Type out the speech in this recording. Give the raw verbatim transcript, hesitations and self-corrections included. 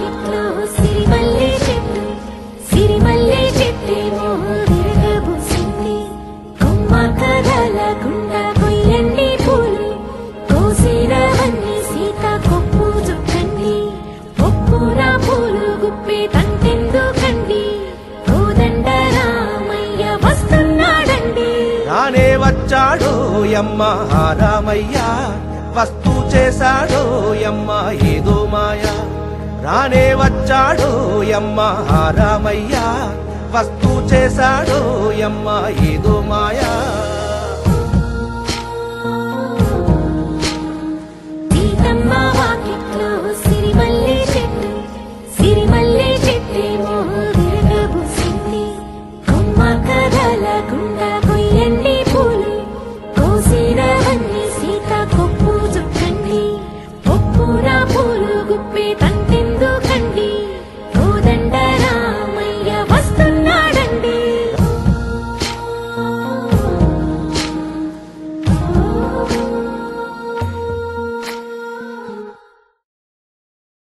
వాకిట్లో సిరిమల్లె చెట్టు సిరిమల్లె చెట్టేమో విరగబూసింది. కొమ్మ కదలకుండా కొయ్యండి పూలు కోసిరవన్నీ సీతాకొప్పు చుట్టండి. ఒప్పున పూలు గుప్పే తంతెందుకండి కోదండ రామయ్య వస్తున్నాడండి. రానే వచ్చాడో యమ్మ రామయ్య వస్తూ చేశాడో యమ్మ ఏదో మాయా. రానే వచ్చాడో యమ్మ రామయ్య వస్తూ చేశాడో యమ్మ ఏదో మాయా. సీతమ్మ వాకిట్లో సిరిమల్లె చెట్టు సిరిమల్లె చెట్టేమో విరగబూసింది. కొమ్మ కదలకుండా కొయ్యండి పూలు కోసిరవన్నీ సీతాకొప్పు